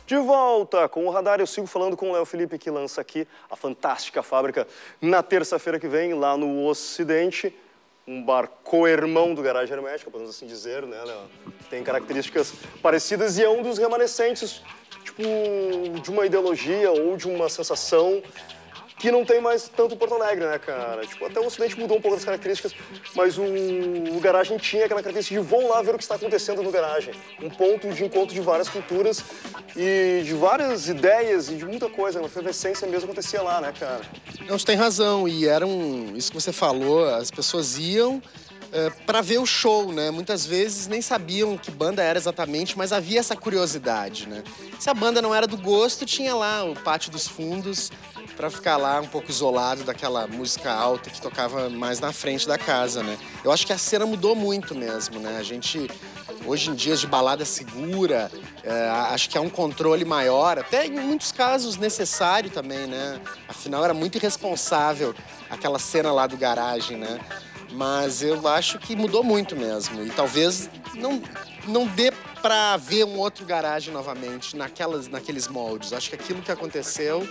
De volta com o Radar, eu sigo falando com o Léo Felipe, que lança aqui a fantástica fábrica na terça-feira que vem, lá no Ocidente. Um bar co-irmão do Garagem Hermética, podemos assim dizer, né, Léo? Tem características parecidas e é um dos remanescentes, tipo, de uma ideologia ou de uma sensação que não tem mais tanto Porto Alegre, né, cara? Tipo, até o Ocidente mudou um pouco das características, mas o Garagem tinha aquela característica de vão lá ver o que está acontecendo no Garagem. Um ponto de encontro de várias culturas e de várias ideias e de muita coisa. Uma efervescência mesmo acontecia lá, né, cara? Não, você tem razão. E isso que você falou, as pessoas iam para ver o show, né? Muitas vezes nem sabiam que banda era exatamente, mas havia essa curiosidade, né? Se a banda não era do gosto, tinha lá o Pátio dos Fundos, para ficar lá um pouco isolado daquela música alta que tocava mais na frente da casa, né? Eu acho que a cena mudou muito mesmo, né? A gente, hoje em dia, de balada segura, acho que há um controle maior, até em muitos casos necessário também, né? Afinal, era muito irresponsável aquela cena lá do Garagem, né? Mas eu acho que mudou muito mesmo. E talvez não dê para ver um outro Garagem novamente, naqueles moldes. Acho que aquilo que aconteceu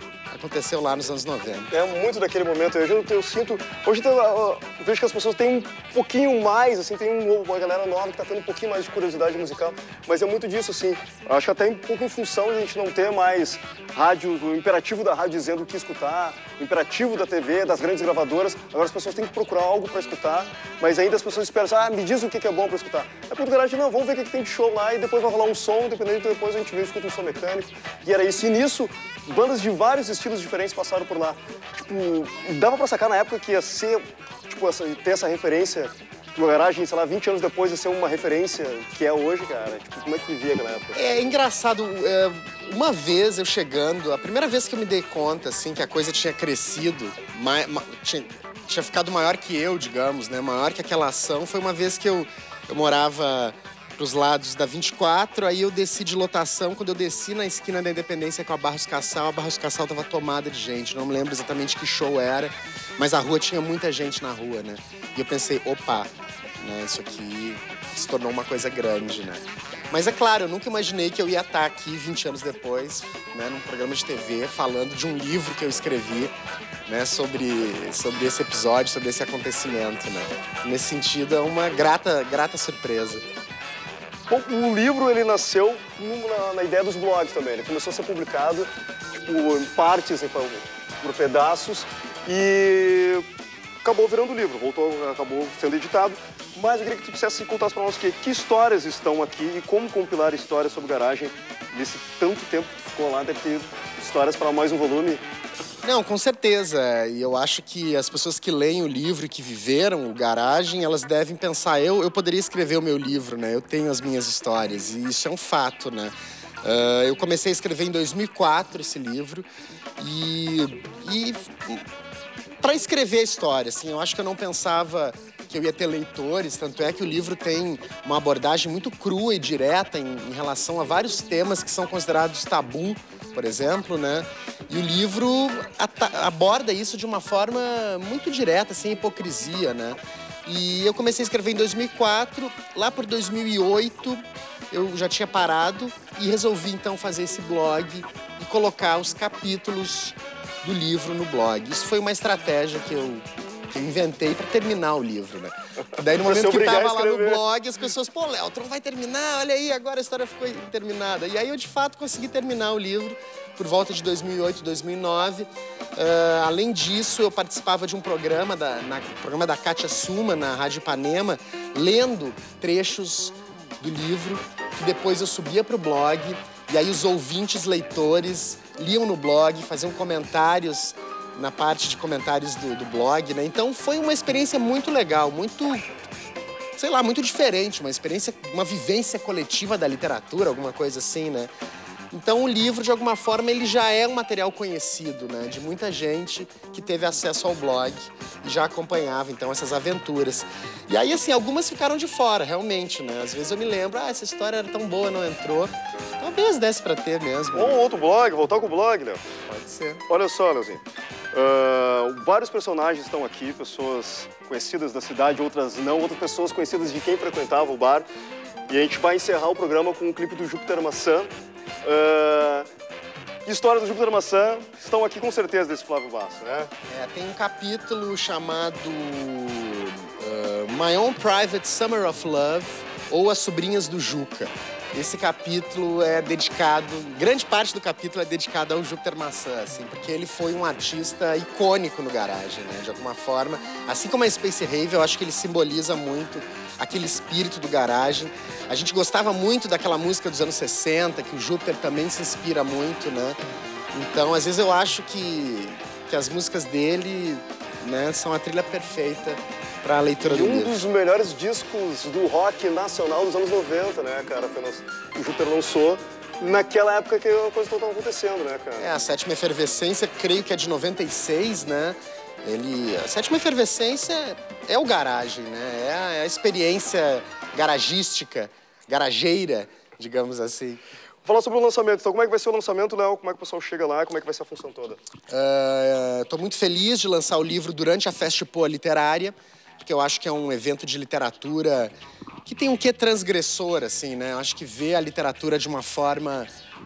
lá nos anos 90. É muito daquele momento. Eu sinto... Hoje eu vejo que as pessoas têm um pouquinho mais, assim, tem uma galera nova que tá tendo um pouquinho mais de curiosidade musical, mas é muito disso, assim. Eu acho que até um pouco em função de a gente não ter mais rádio, o imperativo da rádio dizendo o que escutar, o imperativo da TV, das grandes gravadoras. Agora as pessoas têm que procurar algo para escutar, mas ainda as pessoas esperam, me diz o que é bom para escutar. É pro Garagem, não, vamos ver o que tem de show lá e depois vai rolar um som, dependendo, depois a gente vê e escuta um som mecânico. E era isso. E nisso, bandas de vários estilos diferentes passaram por lá. Tipo, dava pra sacar na época que ia ser, tipo, ter essa referência do Garagem, sei lá, 20 anos depois ia ser uma referência que é hoje, cara. Tipo, como é que vivia aquela época? É engraçado, uma vez eu chegando, a primeira vez que eu me dei conta, assim, que a coisa tinha crescido, tinha ficado maior que eu, digamos, né, maior que aquela ação, foi uma vez que eu morava pros lados da 24, aí eu desci de lotação. Quando eu desci na esquina da Independência com a Barros Cassal tava tomada de gente. Não me lembro exatamente que show era, mas a rua tinha muita gente na rua, né? E eu pensei, opa, né, isso aqui se tornou uma coisa grande, né? Mas é claro, eu nunca imaginei que eu ia estar aqui 20 anos depois, né, num programa de TV, falando de um livro que eu escrevi, né, sobre esse episódio, sobre esse acontecimento, né? Nesse sentido, é uma grata surpresa. Bom, o livro, ele nasceu na ideia dos blogs também. Ele começou a ser publicado, tipo, em partes, por pedaços, e acabou virando livro, acabou sendo editado. Mas eu queria que tu dissesse, contasse para nós que histórias estão aqui e como compilar histórias sobre Garagem. Nesse tanto tempo que tu ficou lá, deve ter histórias para mais um volume. Não, com certeza. E eu acho que as pessoas que leem o livro e que viveram o Garagem, elas devem pensar, eu poderia escrever o meu livro, né? Eu tenho as minhas histórias e isso é um fato, né? Eu comecei a escrever em 2004 esse livro e para escrever a história, assim, eu acho que eu não pensava que eu ia ter leitores, tanto é que o livro tem uma abordagem muito crua e direta em relação a vários temas que são considerados tabu, por exemplo, né? E o livro aborda isso de uma forma muito direta, sem hipocrisia, né? E eu comecei a escrever em 2004, lá por 2008 eu já tinha parado e resolvi então fazer esse blog e colocar os capítulos do livro no blog. Isso foi uma estratégia que eu inventei para terminar o livro, né? Daí no momento que tava lá no blog, as pessoas, pô, Léo, tu não vai terminar? Olha aí, agora a história ficou terminada. E aí eu de fato consegui terminar o livro por volta de 2008, 2009. Além disso, eu participava de um programa programa da Kátia Suma, na Rádio Ipanema, lendo trechos do livro, que depois eu subia pro blog, e aí os ouvintes, leitores, liam no blog, faziam comentários na parte de comentários do blog, né? Então foi uma experiência muito legal, muito, sei lá, muito diferente, uma vivência coletiva da literatura, alguma coisa assim, né? Então o livro, de alguma forma, ele já é um material conhecido, né? De muita gente que teve acesso ao blog e já acompanhava, então, essas aventuras. E aí, assim, algumas ficaram de fora, realmente, né? Às vezes eu me lembro, essa história era tão boa, não entrou. Talvez desse pra ter mesmo. Ou outro blog, voltar com o blog, Léo. Pode ser. Olha só, Leozinho. Vários personagens estão aqui, pessoas conhecidas da cidade, outras não, outras pessoas conhecidas de quem frequentava o bar. E a gente vai encerrar o programa com um clipe do Júpiter Maçã, História do Júpiter Maçã estão aqui com certeza desse Flávio Basso, né? Tem um capítulo chamado My Own Private Summer of Love, ou As Sobrinhas do Juca. Esse capítulo é dedicado, grande parte do capítulo é dedicado ao Júpiter Maçã, assim, porque ele foi um artista icônico no garagem, né, de alguma forma. Assim como a Space Rave, eu acho que ele simboliza muito aquele espírito do garagem. A gente gostava muito daquela música dos anos 60, que o Júpiter também se inspira muito, né? Então, às vezes eu acho que as músicas dele, né, são a trilha perfeita para a leitura do livro. Um dos melhores discos do rock nacional dos anos 90, né, cara? O Júpiter lançou naquela época que a coisa toda estava acontecendo, né, cara? A Sétima Efervescência, creio que é de 96, né? A Sétima Efervescência é o garagem, né? É a experiência garagística, garageira, digamos assim. Vou falar sobre o lançamento. Então, como é que vai ser o lançamento, Léo? Como é que o pessoal chega lá? Como é que vai ser a função toda? Estou muito feliz de lançar o livro durante a Festipoa Literária, porque eu acho que é um evento de literatura que tem um quê transgressor, assim, né? Eu acho que vê a literatura de uma forma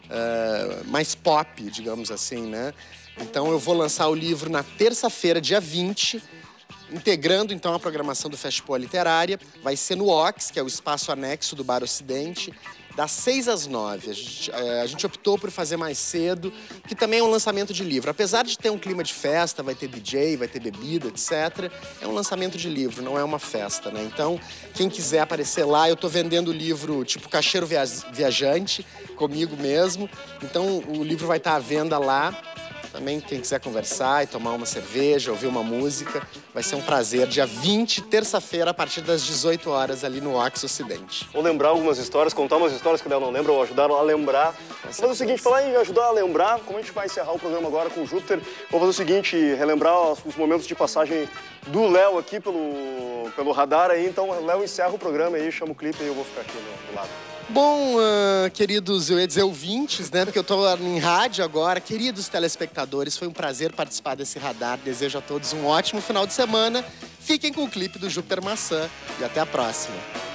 mais pop, digamos assim, né? Então eu vou lançar o livro na terça-feira, dia 20, integrando então a programação do Festipoa Literária. Vai ser no Ox, que é o espaço anexo do Bar Ocidente, das 6 às 9. A gente optou por fazer mais cedo, que também é um lançamento de livro. Apesar de ter um clima de festa, vai ter DJ, vai ter bebida, etc., é um lançamento de livro, não é uma festa, né? Então, quem quiser aparecer lá, eu tô vendendo o livro tipo Cacheiro Viajante, comigo mesmo. Então, o livro vai estar à venda lá. Também, quem quiser conversar e tomar uma cerveja, ouvir uma música, vai ser um prazer. Dia 20, terça-feira, a partir das 18 horas, ali no Ox Ocidente. Vou lembrar algumas histórias, contar umas histórias que o Léo não lembra, ou ajudar a lembrar. Vou fazer o seguinte, falar em ajudar a lembrar, como a gente vai encerrar o programa agora com o Júpiter, vou fazer o seguinte, relembrar os momentos de passagem do Léo aqui pelo radar aí. Então, o Léo encerra o programa aí, chama o clipe e eu vou ficar aqui do lado. Bom, queridos, eu ia dizer ouvintes, né? Porque eu tô em rádio agora. Queridos telespectadores, foi um prazer participar desse radar. Desejo a todos um ótimo final de semana. Fiquem com o clipe do Júpiter Maçã e até a próxima.